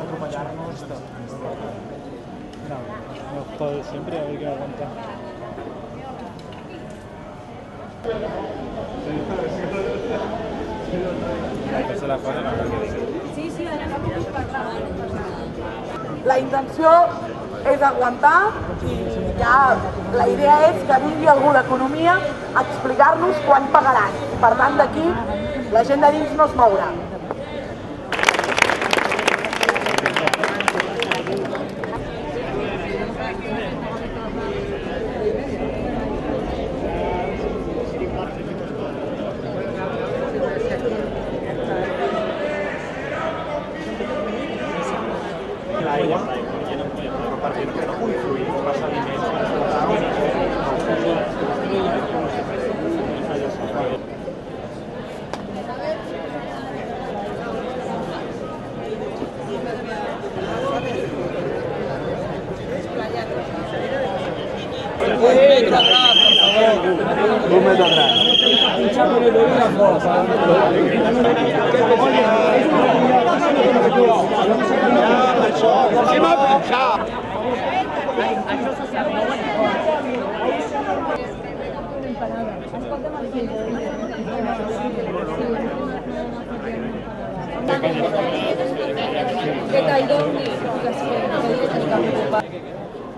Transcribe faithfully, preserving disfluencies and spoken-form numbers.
atropellar-nos. No, no jode siempre, a ver qué aguanta. La intenció és aguantar i ja la idea és que vingui algú d'economia a explicar-nos quan pagaran. Per tant, d'aquí la gent de dins no es mourà. L'aigua, perquè no confluïm els sediments. Un metro atrás. Que tal, Doni?